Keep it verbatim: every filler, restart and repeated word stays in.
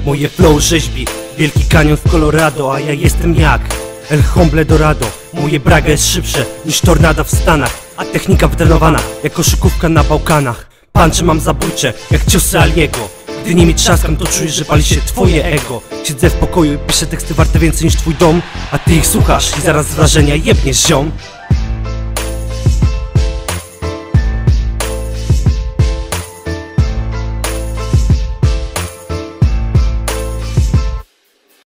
Moje flow rzeźbi wielki kanion w Colorado, a ja jestem jak El Hombre Dorado. Moje braga jest szybsze niż tornada w Stanach, a technika wytrenowana jak koszykówka na Bałkanach. Puncze mam zabójcze jak ciosy Aliego. Gdy nimi trzaskam, to czujesz, że pali się twoje ego. Siedzę w pokoju i piszę teksty warte więcej niż twój dom, a ty ich słuchasz i zaraz z wrażenia jebniesz ziom.